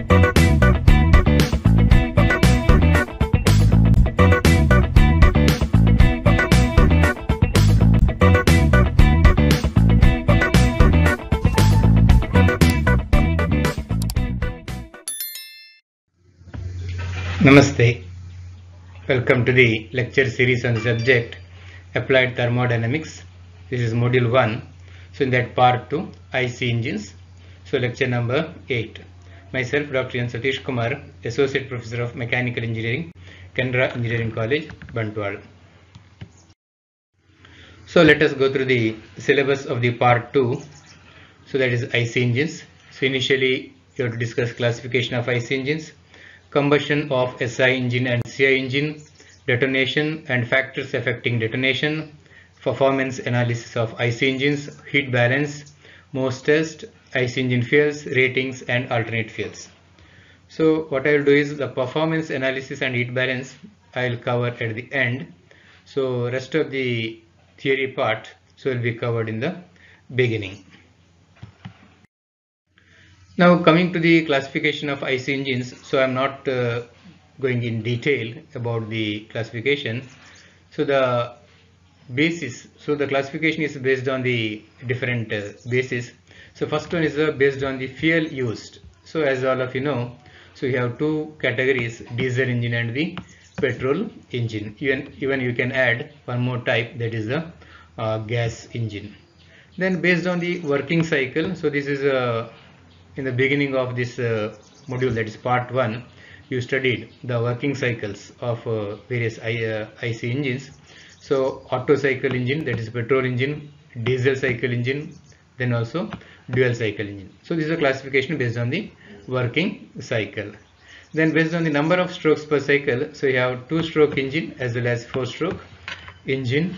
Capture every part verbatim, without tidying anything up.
Namaste. Welcome to the lecture series on the subject Applied Thermodynamics. This is module one. So in that part two, I C engines. So lecture number eight. Myself, Doctor N. Satish Kumar, Associate Professor of Mechanical Engineering, Canara Engineering College, Bantwal. So let us go through the syllabus of the part two. So that is I C engines. So initially you have to discuss classification of I C engines, combustion of S I engine and C I engine, detonation and factors affecting detonation, performance analysis of I C engines, heat balance, Mohs test, I C engine fuels, ratings and alternate fuels. So what I will do is the performance analysis and heat balance I will cover at the end. So rest of the theory part so will be covered in the beginning. Now coming to the classification of I C engines, so I am not uh, going in detail about the classification. So the basis, so the classification is based on the different uh, basis. So first one is uh, based on the fuel used. So as all of you know, so you have two categories, diesel engine and the petrol engine. Even, even you can add one more type, that is the uh, gas engine. Then based on the working cycle, so this is a in the beginning of this uh, module, that is part one, you studied the working cycles of uh, various I, uh, I C engines. So Otto cycle engine, that is petrol engine, diesel cycle engine, then also dual cycle engine. So this is a classification based on the working cycle. Then based on the number of strokes per cycle, so you have two stroke engine as well as four stroke engine.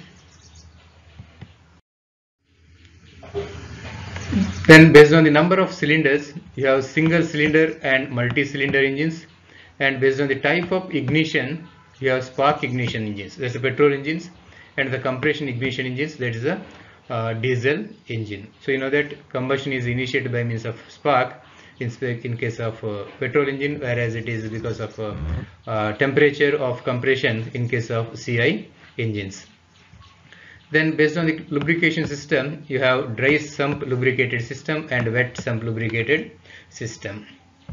Then based on the number of cylinders, you have single cylinder and multi-cylinder engines, and based on the type of ignition, you have spark ignition engines, that's the petrol engines, and the compression ignition engines, that is a uh, diesel engine. So you know that combustion is initiated by means of spark in, in case of uh, petrol engine, whereas it is because of uh, uh, temperature of compression in case of C I engines. Then based on the lubrication system, you have dry sump lubricated system and wet sump lubricated system.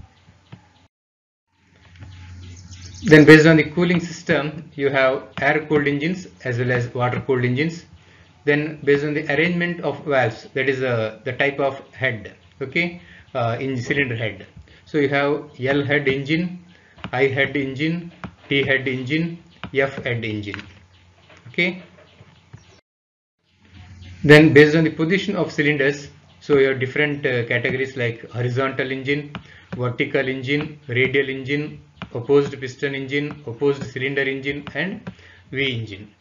Then based on the cooling system, you have air cooled engines as well as water cooled engines. Then based on the arrangement of valves, that is uh, the type of head, okay, uh, in cylinder head. So you have L head engine, I head engine, T head engine, F head engine, okay. Then based on the position of cylinders, so you have different uh, categories like horizontal engine, vertical engine, radial engine, opposed piston engine, opposed cylinder engine and V engine.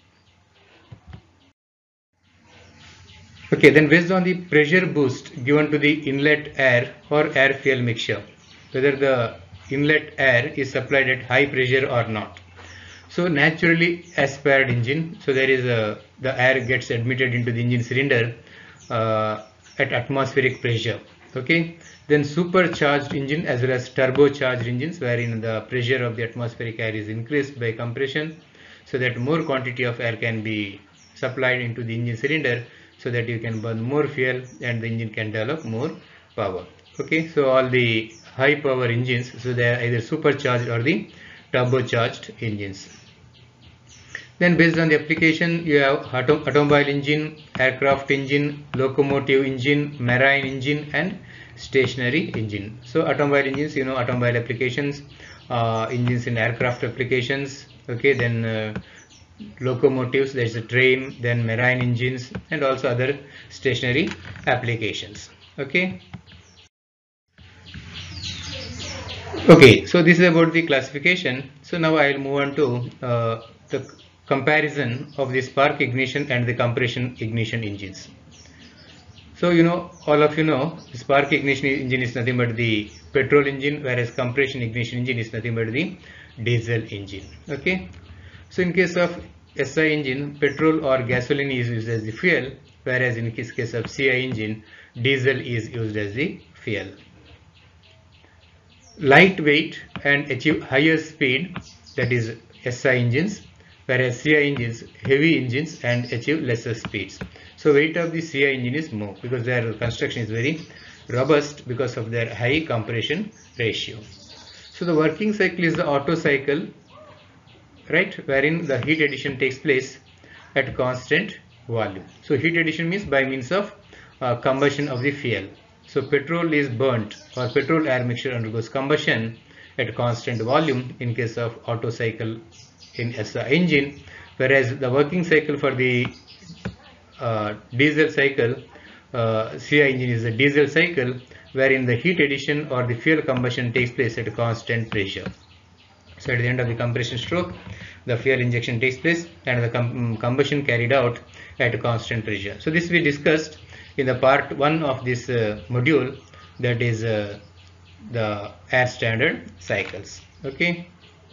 Okay, then based on the pressure boost given to the inlet air or air fuel mixture, whether the inlet air is supplied at high pressure or not. So naturally aspired engine, so there is a the air gets admitted into the engine cylinder uh, at atmospheric pressure, okay. Then supercharged engine as well as turbocharged engines, wherein the pressure of the atmospheric air is increased by compression, so that more quantity of air can be supplied into the engine cylinder, so that you can burn more fuel and the engine can develop more power, okay. So all the high power engines, so they are either supercharged or the turbocharged engines. Then based on the application, you have auto automobile engine, aircraft engine, locomotive engine, marine engine and stationary engine. So automobile engines, you know, automobile applications, uh, engines in aircraft applications, okay. Then uh, locomotives, there is a train, then marine engines and also other stationary applications, okay. Okay, so this is about the classification. So now I will move on to uh, the comparison of the spark ignition and the compression ignition engines. So you know, all of you know, the spark ignition engine is nothing but the petrol engine, whereas compression ignition engine is nothing but the diesel engine, okay. So in case of S I engine, petrol or gasoline is used as the fuel, whereas in case of C I engine, diesel is used as the fuel. lightweight and achieve higher speed, that is S I engines, whereas C I engines heavy engines and achieve lesser speeds. So weight of the C I engine is more because their construction is very robust because of their high compression ratio. So the working cycle is the Otto cycle, right, wherein the heat addition takes place at constant volume. So heat addition means by means of uh, combustion of the fuel. So petrol is burnt or petrol air mixture undergoes combustion at constant volume in case of Otto cycle in S I engine, whereas the working cycle for the uh, diesel cycle, uh, C I engine is a diesel cycle wherein the heat addition or the fuel combustion takes place at a constant pressure. So at the end of the compression stroke, the fuel injection takes place and the com combustion carried out at a constant pressure. So this we discussed in the part one of this uh, module, that is uh, the air standard cycles. Okay.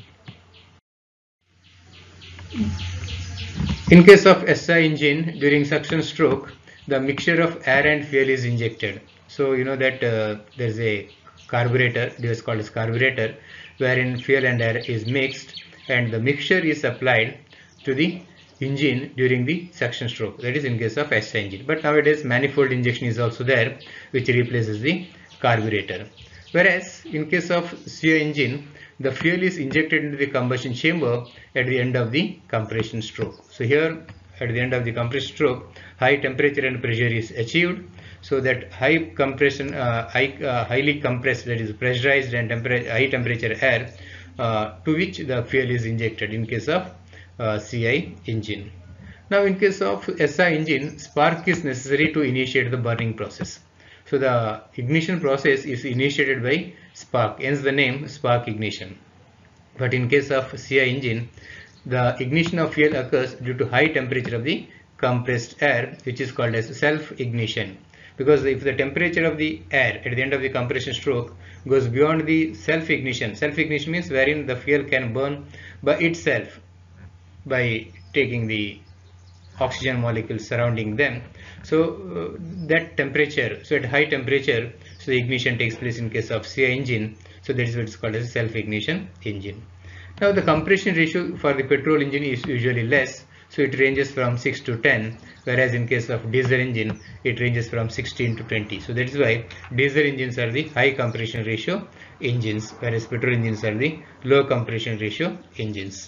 In case of S I engine, during suction stroke, the mixture of air and fuel is injected. So you know that uh, there is a carburetor, device called as carburetor, wherein fuel and air is mixed and the mixture is applied to the engine during the suction stroke, that is in case of S I engine. But nowadays manifold injection is also there, which replaces the carburetor. Whereas in case of C I engine, the fuel is injected into the combustion chamber at the end of the compression stroke. So here at the end of the compression stroke, high temperature and pressure is achieved, so that high compression, uh, high, uh, highly compressed, that is pressurized and temperature, high temperature air uh, to which the fuel is injected in case of uh, C I engine. Now in case of S I engine, spark is necessary to initiate the burning process. So the ignition process is initiated by spark, hence the name spark ignition. But in case of C I engine, the ignition of fuel occurs due to high temperature of the compressed air, which is called as self-ignition. Because if the temperature of the air at the end of the compression stroke goes beyond the self-ignition, self-ignition means wherein the fuel can burn by itself by taking the oxygen molecules surrounding them. So uh, that temperature, so at high temperature, so the ignition takes place in case of C I engine. So that is what is called as a self-ignition engine. Now the compression ratio for the petrol engine is usually less, so it ranges from six to ten, whereas in case of diesel engine it ranges from sixteen to twenty. So that is why diesel engines are the high compression ratio engines, whereas petrol engines are the low compression ratio engines.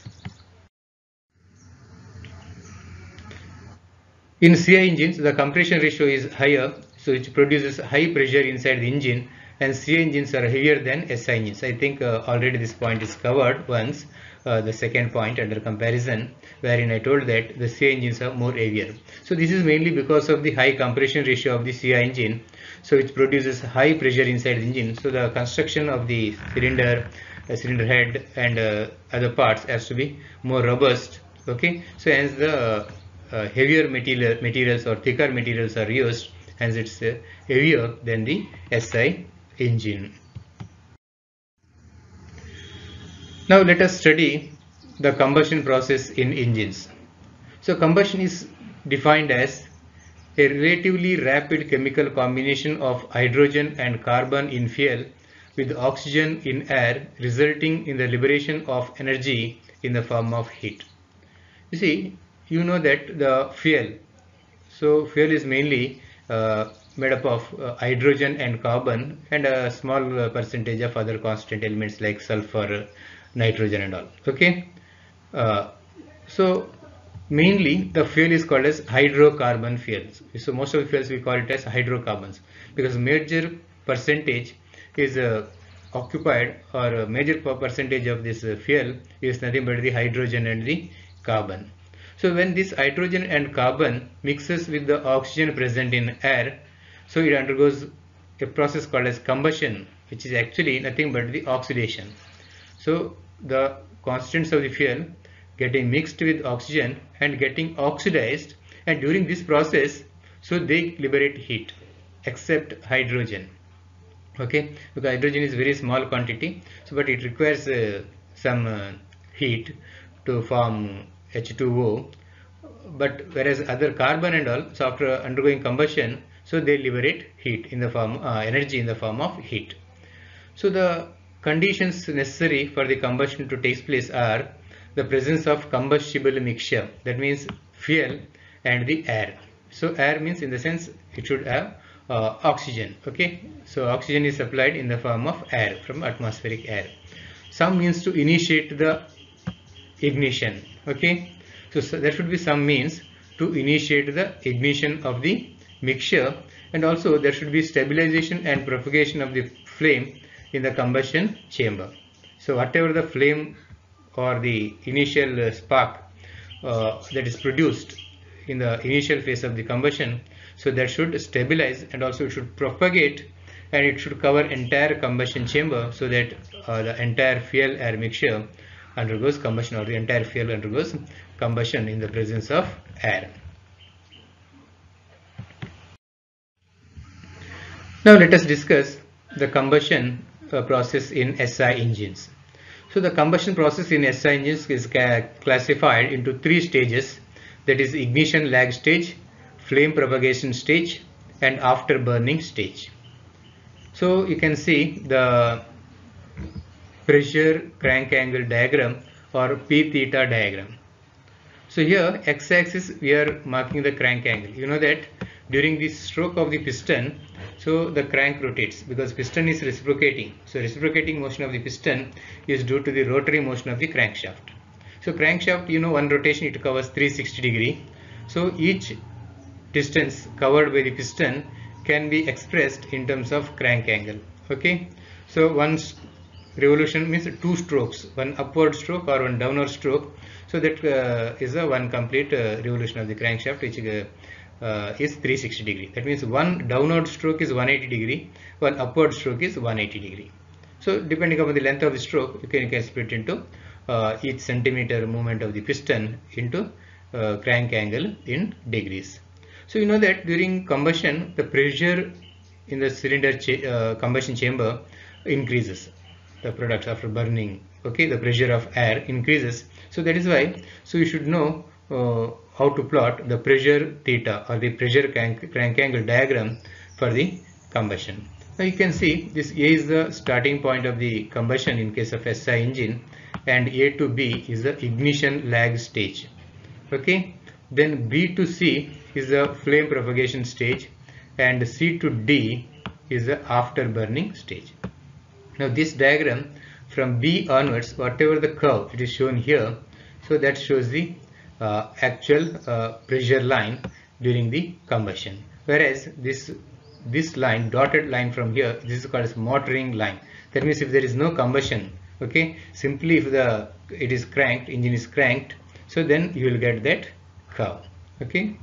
In C I engines, the compression ratio is higher, so it produces high pressure inside the engine, and C I engines are heavier than S I engines. I think uh, already this point is covered once, uh, the second point under comparison, wherein I told that the C I engines are more heavier. So this is mainly because of the high compression ratio of the C I engine, so it produces high pressure inside the engine. So the construction of the cylinder, uh, cylinder head and uh, other parts has to be more robust. Okay, so hence the uh, Uh, heavier material, materials or thicker materials are used, hence it's uh, heavier than the S I engine. Now let us study the combustion process in engines. So combustion is defined as a relatively rapid chemical combination of hydrogen and carbon in fuel with oxygen in air, resulting in the liberation of energy in the form of heat. You see, you know that the fuel, so fuel is mainly uh, made up of uh, hydrogen and carbon and a small uh, percentage of other constant elements like sulfur, nitrogen and all. Okay, uh, so mainly the fuel is called as hydrocarbon fuels. So most of the fuels we call it as hydrocarbons because major percentage is uh, occupied, or a major percentage of this uh, fuel is nothing but the hydrogen and the carbon. So when this hydrogen and carbon mixes with the oxygen present in air, so it undergoes a process called as combustion, which is actually nothing but the oxidation. So the constants of the fuel getting mixed with oxygen and getting oxidized, and during this process, so they liberate heat, except hydrogen. Okay, because hydrogen is very small quantity, so but it requires uh, some uh, heat to form H two O, but whereas other carbon and all, so after undergoing combustion, so they liberate heat in the form uh, energy in the form of heat. So the conditions necessary for the combustion to take place are the presence of combustible mixture, that means fuel and the air. So air means in the sense it should have uh, oxygen. Okay, so oxygen is supplied in the form of air from atmospheric air. Some means to initiate the ignition. Okay, so, so there should be some means to initiate the ignition of the mixture, and also there should be stabilization and propagation of the flame in the combustion chamber. So whatever the flame or the initial uh, spark uh, that is produced in the initial phase of the combustion, so that should stabilize, and also it should propagate, and it should cover entire combustion chamber, so that uh, the entire fuel air mixture undergoes combustion, or the entire fuel undergoes combustion in the presence of air. Now let us discuss the combustion uh, process in S I engines. So the combustion process in S I engines is classified into three stages, that is ignition lag stage, flame propagation stage, and after burning stage. So you can see the pressure crank angle diagram or P theta diagram. So here x-axis we are marking the crank angle. You know that during the stroke of the piston, so the crank rotates because piston is reciprocating. So reciprocating motion of the piston is due to the rotary motion of the crankshaft. So crankshaft, you know, one rotation it covers three hundred sixty degree. So each distance covered by the piston can be expressed in terms of crank angle. Okay, so one revolution means two strokes, one upward stroke or one downward stroke. So that uh, is a one complete uh, revolution of the crankshaft, which uh, uh, is three hundred sixty degree. That means one downward stroke is one hundred eighty degree, one upward stroke is one hundred eighty degree. So depending upon the length of the stroke, you can, you can split into uh, each centimeter movement of the piston into uh, crank angle in degrees. So you know that during combustion, the pressure in the cylinder cha uh, combustion chamber increases. The product after burning, okay, the pressure of air increases. So that is why, so you should know uh, how to plot the pressure theta or the pressure crank, crank angle diagram for the combustion. Now you can see this A is the starting point of the combustion in case of S I engine, and A to B is the ignition lag stage. Okay, then B to C is the flame propagation stage, and C to D is the after burning stage. Now this diagram from B onwards, whatever the curve it is shown here, so that shows the uh, actual uh, pressure line during the combustion, whereas this this line, dotted line from here, this is called as motoring line. That means if there is no combustion, okay, simply if the it is cranked, engine is cranked, so then you will get that curve. Okay,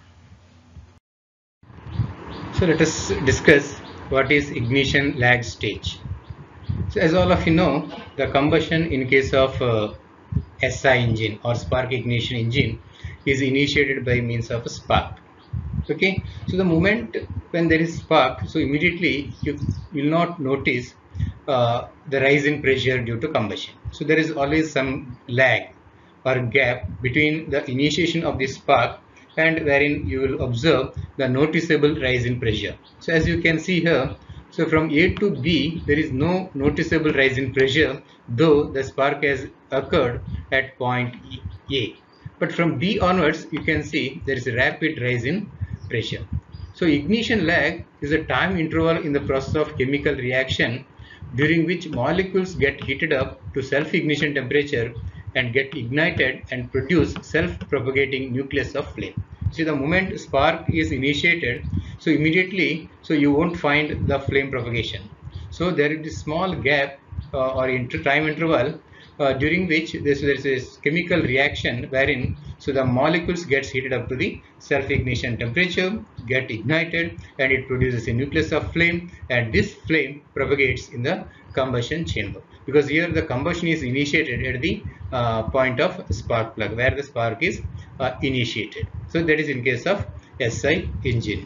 so let us discuss what is ignition lag stage. So as all of you know, the combustion in case of uh, S I engine or spark ignition engine is initiated by means of a spark. Okay, so the moment when there is spark, so immediately you will not notice uh, the rise in pressure due to combustion. So there is always some lag or gap between the initiation of the spark and wherein you will observe the noticeable rise in pressure. So as you can see here, so from A to B there is no noticeable rise in pressure, though the spark has occurred at point A. But from B onwards you can see there is a rapid rise in pressure. So ignition lag is a time interval in the process of chemical reaction during which molecules get heated up to self-ignition temperature and get ignited and produce self-propagating nucleus of flame. See, the moment spark is initiated, so immediately, so you won't find the flame propagation. So there is a small gap uh, or inter time interval uh, during which there is a chemical reaction wherein so the molecules gets heated up to the self-ignition temperature, get ignited, and it produces a nucleus of flame, and this flame propagates in the combustion chamber, because here the combustion is initiated at the uh, point of spark plug where the spark is uh, initiated. So that is in case of S I engine.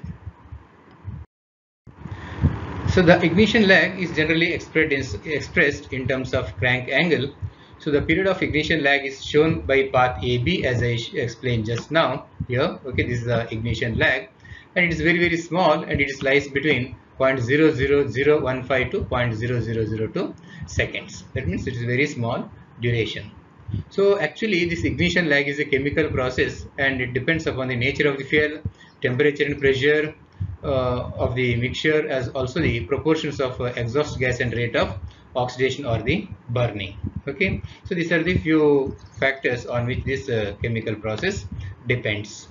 So the ignition lag is generally expressed in, expressed in terms of crank angle. So the period of ignition lag is shown by path A B as I explained just now here. Okay, this is the ignition lag, and it is very very small, and it is lies between zero point zero zero zero one five to zero point zero zero zero two seconds. That means it is a very small duration. So actually this ignition lag is a chemical process, and it depends upon the nature of the fuel, temperature and pressure uh, of the mixture, as also the proportions of uh, exhaust gas and rate of oxidation or the burning. Okay, so these are the few factors on which this uh, chemical process depends.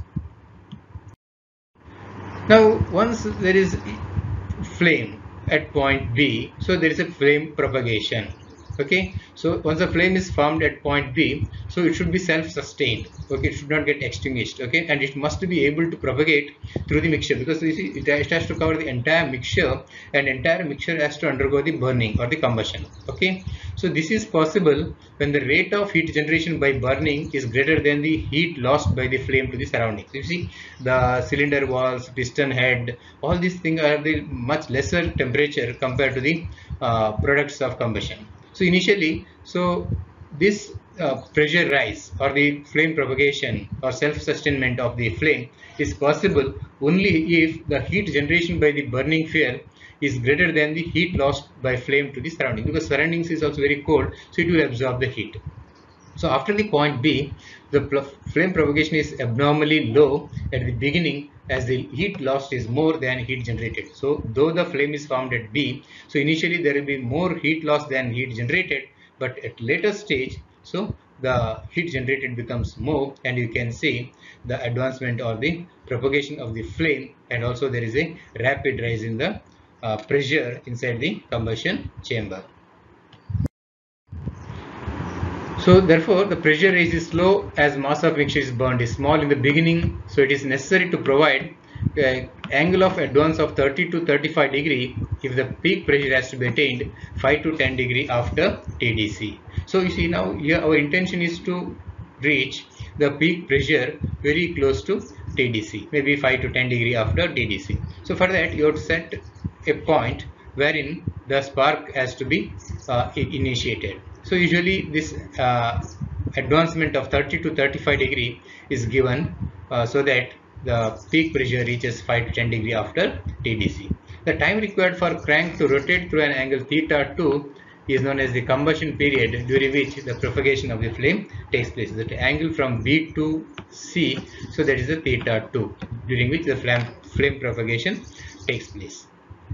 Now once there is flame at point B, so there is a flame propagation. Okay, so once a flame is formed at point B, so it should be self-sustained. Okay, it should not get extinguished. Okay, and it must be able to propagate through the mixture, because you see it has to cover the entire mixture, and entire mixture has to undergo the burning or the combustion. Okay, so this is possible when the rate of heat generation by burning is greater than the heat lost by the flame to the surroundings. You see the cylinder walls, piston head, all these things are the much lesser temperature compared to the uh, products of combustion. So initially, so this uh, pressure rise or the flame propagation or self-sustainment of the flame is possible only if the heat generation by the burning fuel is greater than the heat lost by flame to the surrounding, because surroundings is also very cold, so it will absorb the heat. So after the point B, the flame propagation is abnormally low at the beginning, as the heat lost is more than heat generated. So though the flame is formed at B, so initially there will be more heat loss than heat generated, but at later stage, so the heat generated becomes more, and you can see the advancement or the propagation of the flame, and also there is a rapid rise in the uh, pressure inside the combustion chamber. So therefore the pressure rise is slow as mass of mixture is burned is small in the beginning, so it is necessary to provide uh, angle of advance of thirty to thirty-five degree if the peak pressure has to be attained five to ten degree after T D C. So you see now here our intention is to reach the peak pressure very close to T D C, maybe five to ten degree after T D C. So for that you have to set a point wherein the spark has to be uh, initiated. So usually this uh, advancement of thirty to thirty-five degree is given uh, so that the peak pressure reaches five to ten degree after T D C. The time required for crank to rotate through an angle theta two is known as the combustion period, during which the propagation of the flame takes place. The angle from B to C, so that is the theta two, during which the flame, flame propagation takes place.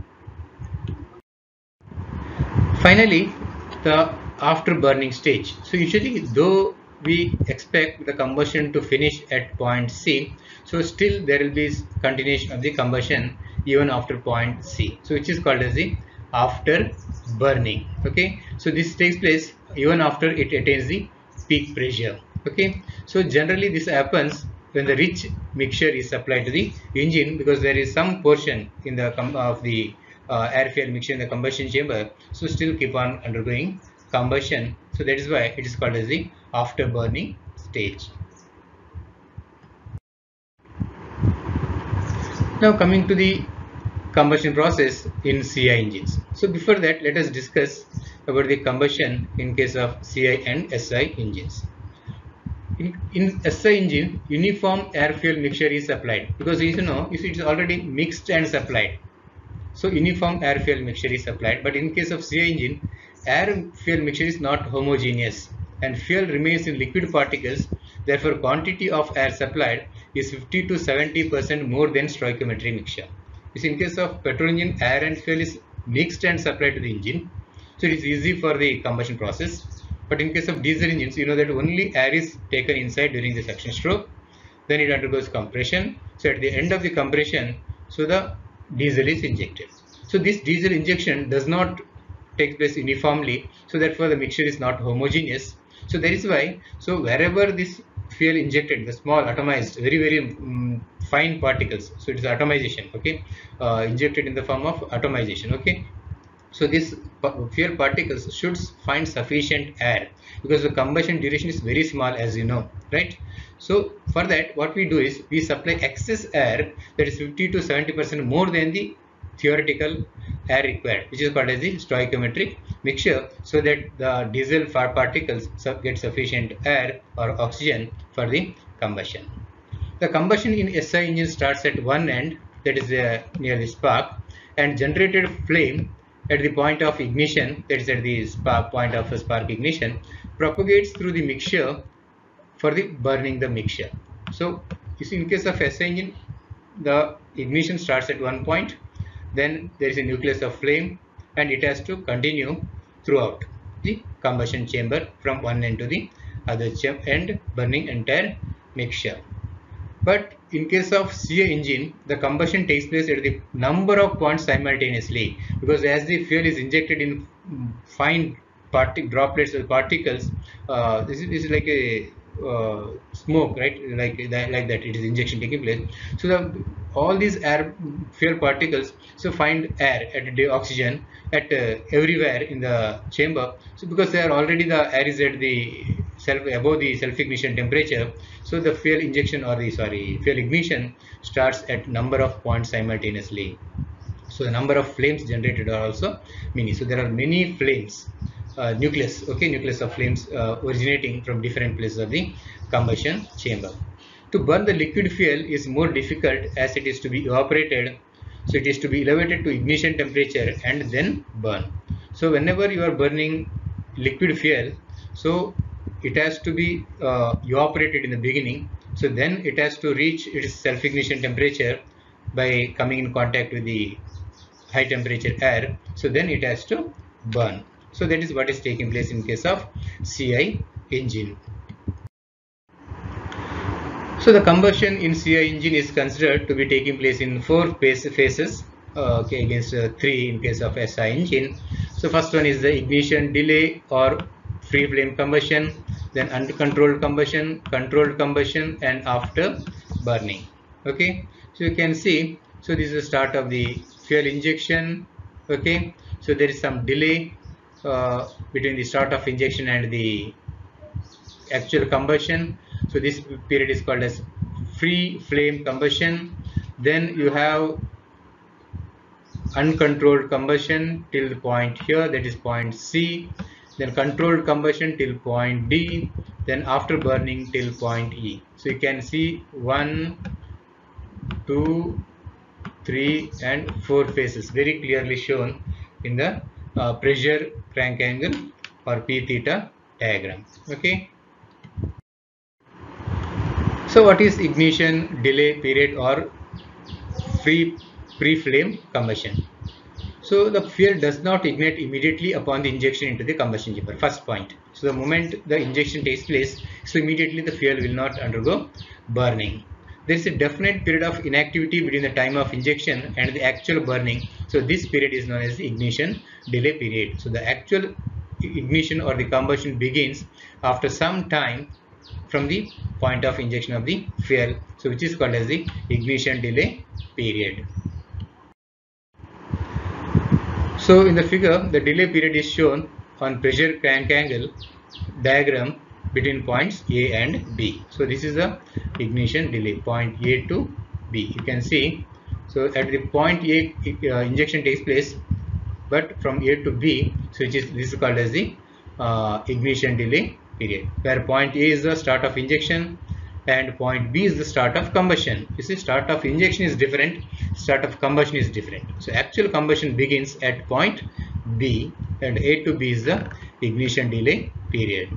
Finally, the after burning stage. So usually though we expect the combustion to finish at point C, so still there will be continuation of the combustion even after point C, so which is called as the after burning. Okay, so this takes place even after it attains the peak pressure. Okay, so generally this happens when the rich mixture is supplied to the engine, because there is some portion in the of the uh, air fuel mixture in the combustion chamber, so still keep on undergoing combustion. So that is why it is called as the after burning stage. Now coming to the combustion process in C I engines. So before that, let us discuss about the combustion in case of C I and S I engines. In, in S I engine, uniform air fuel mixture is supplied, because you know you see it is already mixed and supplied. So uniform air fuel mixture is supplied, but in case of C I engine, air fuel mixture is not homogeneous and fuel remains in liquid particles. Therefore, quantity of air supplied is fifty to seventy percent more than stoichiometric mixture. This in case of petrol engine, air and fuel is mixed and supplied to the engine, so it is easy for the combustion process. But in case of diesel engines, you know that only air is taken inside during the suction stroke, then it undergoes compression. So at the end of the compression, so the diesel is injected. So this diesel injection does not take place uniformly, so therefore the mixture is not homogeneous. So that is why, so wherever this fuel injected, the small atomized, very very um, fine particles, so it is atomization. Okay, uh, injected in the form of atomization. Okay, so this fuel particles should find sufficient air, because the combustion duration is very small, as you know, right? So for that, what we do is we supply excess air, that is fifty to seventy percent more than the theoretical air required, which is called as the stoichiometric mixture, so that the diesel particles get sufficient air or oxygen for the combustion. The combustion in S I engine starts at one end, that is uh, near the spark, and generated flame at the point of ignition, that is at the spark point of a spark ignition, propagates through the mixture for the burning the mixture. So you see, in case of S I engine, the ignition starts at one point, then there is a nucleus of flame, and it has to continue throughout the combustion chamber from one end to the other end, burning entire mixture. But in case of C I engine, the combustion takes place at the number of points simultaneously, because as the fuel is injected in fine partic droplets or particles, uh, this, is, this is like a uh, smoke, right? Like that, like that, it is injection taking place. So the all these air fuel particles so find air at the oxygen at uh, everywhere in the chamber. So because they are already the air is at the self above the self ignition temperature, so the fuel injection or the sorry fuel ignition starts at number of points simultaneously. So the number of flames generated are also many. So there are many flames, uh, nucleus, okay, nucleus of flames uh, originating from different places of the combustion chamber. To burn the liquid fuel is more difficult as it is to be evaporated. So it is to be elevated to ignition temperature and then burn. So whenever you are burning liquid fuel, so it has to be uh, evaporated in the beginning. So then it has to reach its self-ignition temperature by coming in contact with the high temperature air. So then it has to burn. So that is what is taking place in case of C I engine. So the combustion in C I engine is considered to be taking place in four phases, uh, okay, against uh, three in case of S I engine. So first one is the ignition delay or free flame combustion, then uncontrolled combustion, controlled combustion, and after burning. Okay, so you can see, so this is the start of the fuel injection. Okay, so there is some delay uh, between the start of injection and the actual combustion. So this period is called as free flame combustion. Then you have uncontrolled combustion till the point here, that is point C. Then controlled combustion till point D. Then after burning till point E. So you can see one, two, three, and four phases very clearly shown in the uh, pressure crank angle or P theta diagram. Okay. So what is ignition delay period or free pre-flame combustion? So the fuel does not ignite immediately upon the injection into the combustion chamber. First point. So the moment the injection takes place, so immediately the fuel will not undergo burning. There is a definite period of inactivity between the time of injection and the actual burning. So this period is known as the ignition delay period. So the actual ignition or the combustion begins after some time from the point of injection of the fuel, so which is called as the ignition delay period. So in the figure, the delay period is shown on pressure crank angle diagram between points A and B. So this is the ignition delay, point A to B. You can see, so at the point A, uh, injection takes place, but from A to B, so which is this is called as the uh, ignition delay period, where point A is the start of injection and point B is the start of combustion. You see, start of injection is different, start of combustion is different. So actual combustion begins at point B and A to B is the ignition delay period.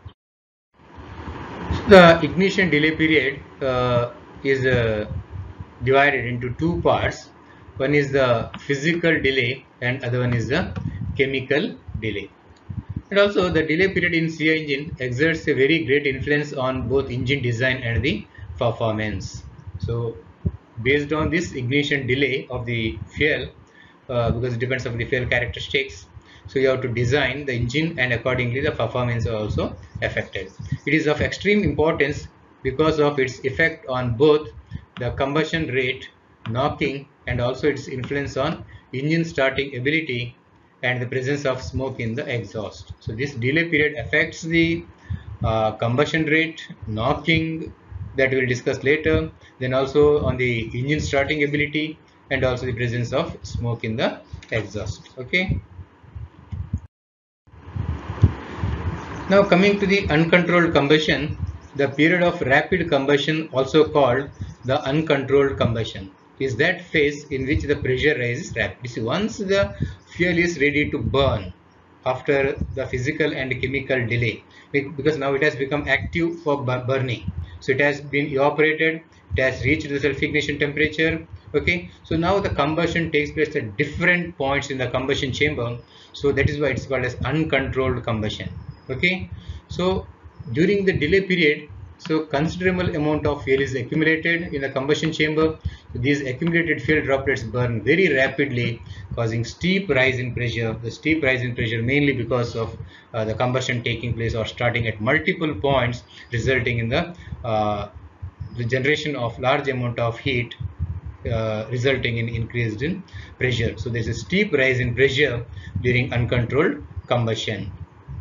So the ignition delay period uh, is uh, divided into two parts. One is the physical delay and other one is the chemical delay. And also the delay period in C I engine exerts a very great influence on both engine design and the performance. So based on this ignition delay of the fuel, uh, because it depends on the fuel characteristics, so you have to design the engine and accordingly the performance are also affected. It is of extreme importance because of its effect on both the combustion rate, knocking, and also its influence on engine starting ability and the presence of smoke in the exhaust. So this delay period affects the uh, combustion rate, knocking, that we will discuss later, then also on the engine starting ability and also the presence of smoke in the exhaust. Okay. Now coming to the uncontrolled combustion, the period of rapid combustion also called the uncontrolled combustion. is that phase in which the pressure rises rapidly. See, once the fuel is ready to burn after the physical and chemical delay, because now it has become active for burning, so it has been evaporated, it has reached the self-ignition temperature. Okay, so now the combustion takes place at different points in the combustion chamber, so that is why it's called as uncontrolled combustion. Okay, so during the delay period, so considerable amount of fuel is accumulated in the combustion chamber. These accumulated fuel droplets burn very rapidly, causing steep rise in pressure. The steep rise in pressure mainly because of uh, the combustion taking place or starting at multiple points, resulting in the uh, the generation of large amount of heat, uh, resulting in increased in pressure. So there is a steep rise in pressure during uncontrolled combustion.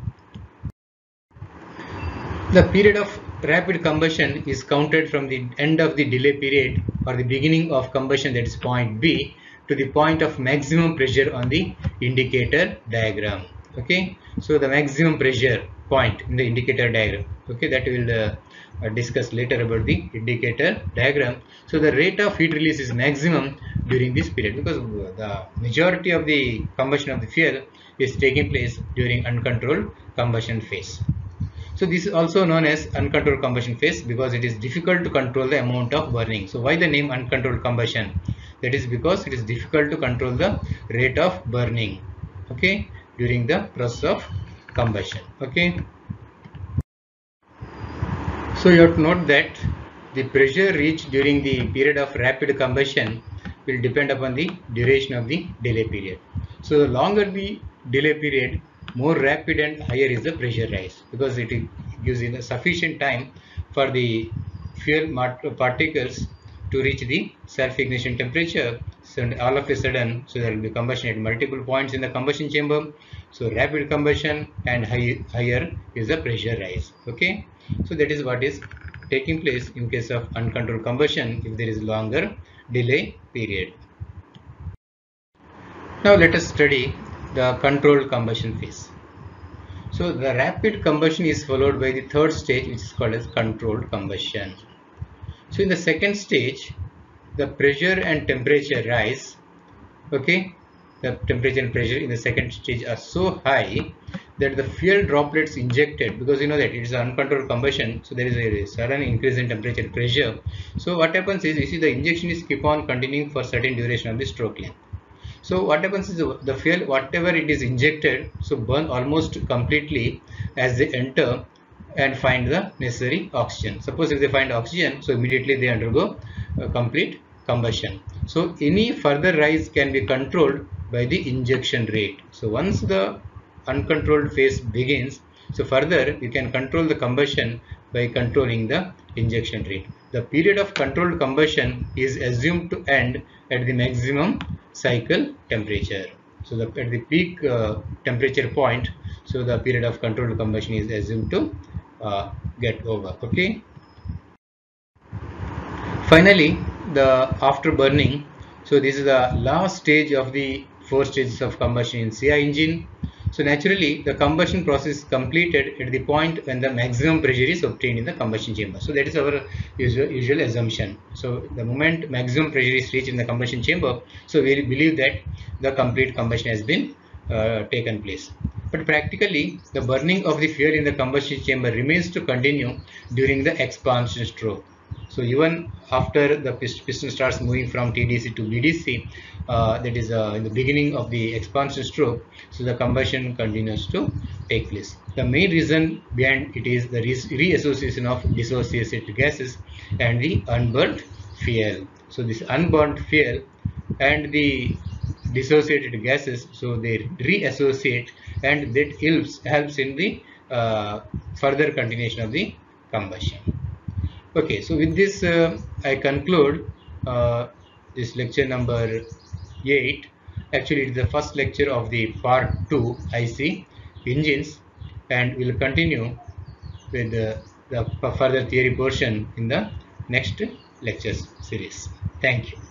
The period of rapid combustion is counted from the end of the delay period or the beginning of combustion, that is point B, to the point of maximum pressure on the indicator diagram. Okay, so the maximum pressure point in the indicator diagram. Okay, that we will uh, uh, discuss later about the indicator diagram. So the rate of heat release is maximum during this period, because the majority of the combustion of the fuel is taking place during uncontrolled combustion phase. So this is also known as uncontrolled combustion phase because it is difficult to control the amount of burning. So why the name uncontrolled combustion? That is because it is difficult to control the rate of burning, okay, during the process of combustion. Okay. So you have to note that the pressure reached during the period of rapid combustion will depend upon the duration of the delay period. So the longer the delay period, more rapid and higher is the pressure rise, because it gives you sufficient time for the fuel particles to reach the self-ignition temperature. So all of a sudden, so there will be combustion at multiple points in the combustion chamber. So rapid combustion and high, higher is the pressure rise. Okay, so that is what is taking place in case of uncontrolled combustion if there is longer delay period. Now let us study the controlled combustion phase. So the rapid combustion is followed by the third stage, which is called as controlled combustion. So in the second stage, the pressure and temperature rise. Okay, the temperature and pressure in the second stage are so high that the fuel droplets injected, because you know that it is uncontrolled combustion, so there is a sudden increase in temperature and pressure. So what happens is, you see, the injection is keep on continuing for certain duration of the stroke length. So what happens is the fuel, whatever it is injected, so burn almost completely as they enter and find the necessary oxygen. Suppose if they find oxygen, so immediately they undergo a complete combustion. So any further rise can be controlled by the injection rate. So once the uncontrolled phase begins, so further you can control the combustion by controlling the injection rate. The period of controlled combustion is assumed to end at the maximum cycle temperature. So the, at the peak uh, temperature point, so the period of controlled combustion is assumed to uh, get over. Okay. Finally, the after burning. So this is the last stage of the four stages of combustion in C I engine. So naturally, the combustion process is completed at the point when the maximum pressure is obtained in the combustion chamber. So that is our usual, usual assumption. So the moment maximum pressure is reached in the combustion chamber, so we believe that the complete combustion has been uh, taken place. But practically, the burning of the fuel in the combustion chamber remains to continue during the expansion stroke. So even after the piston starts moving from T D C to B D C, uh, that is uh, in the beginning of the expansion stroke, so the combustion continues to take place. The main reason behind it is the reassociation of dissociated gases and the unburnt fuel. So this unburnt fuel and the dissociated gases, so they reassociate, and that helps helps in the uh, further continuation of the combustion. Okay, so with this uh, I conclude uh, this lecture number eight. Actually, it is the first lecture of the part two I C engines, and we will continue with the, the further theory portion in the next lectures series. Thank you.